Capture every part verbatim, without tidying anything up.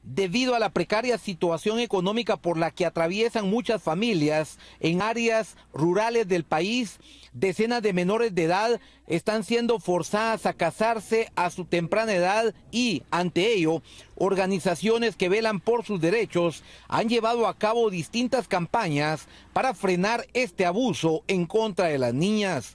Debido a la precaria situación económica por la que atraviesan muchas familias en áreas rurales del país, decenas de menores de edad están siendo forzadas a casarse a su temprana edad y, ante ello, organizaciones que velan por sus derechos han llevado a cabo distintas campañas para frenar este abuso en contra de las niñas.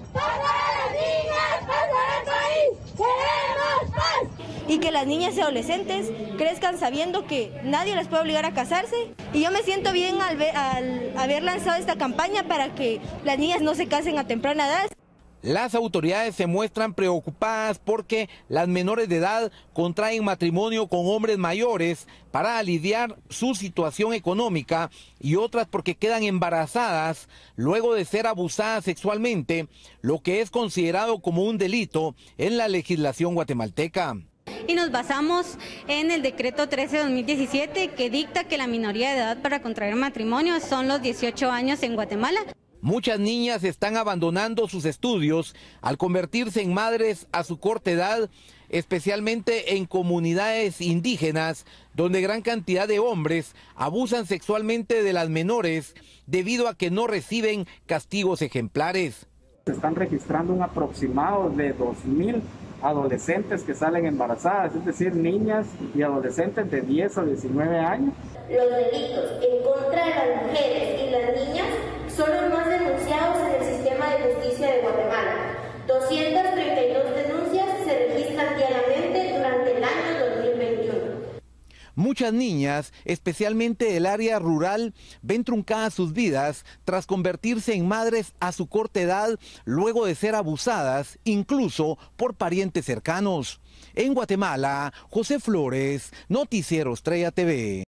Y que las niñas y adolescentes crezcan sabiendo que nadie les puede obligar a casarse. Y yo me siento bien al, ver, al haber lanzado esta campaña para que las niñas no se casen a temprana edad. Las autoridades se muestran preocupadas porque las menores de edad contraen matrimonio con hombres mayores para aliviar su situación económica y otras porque quedan embarazadas luego de ser abusadas sexualmente, lo que es considerado como un delito en la legislación guatemalteca. Y nos basamos en el decreto trece de dos mil diecisiete que dicta que la minoría de edad para contraer matrimonio son los dieciocho años en Guatemala. Muchas niñas están abandonando sus estudios al convertirse en madres a su corta edad, especialmente en comunidades indígenas, donde gran cantidad de hombres abusan sexualmente de las menores debido a que no reciben castigos ejemplares. Se están registrando un aproximado de dos mil adolescentes que salen embarazadas, es decir, niñas y adolescentes de diez a diecinueve años. Los delitos en contra de las mujeres y las niñas son los más denunciados en el sistema de justicia de Guatemala. doscientas treinta y dos denuncias se registran diariamente durante el año dos mil veintiuno. Muchas niñas, especialmente del área rural, ven truncadas sus vidas tras convertirse en madres a su corta edad, luego de ser abusadas, incluso por parientes cercanos. En Guatemala, José Flores, Noticiero Estrella T V.